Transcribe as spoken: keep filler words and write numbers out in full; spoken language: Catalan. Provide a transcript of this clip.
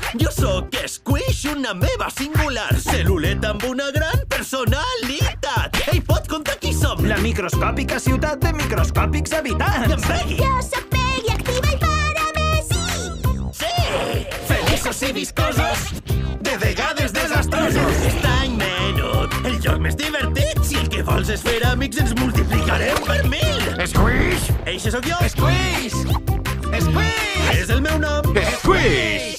Jo sóc Squish, una meva singular cel·luleta amb una gran personalitat. Ei, pot contar qui som? La microscòpica ciutat de microscòpics habitants. En Peggy! Jo soc Peggy, activa i para més, sí! Sí! Feliços i viscosos, De vegades desastrosos. estrany menut, el joc més divertit. Si el que vols és fer amics, ens multiplicarem per mil. Squish! Eixe sóc jo. Squish! Squish! És el meu nom. Squish!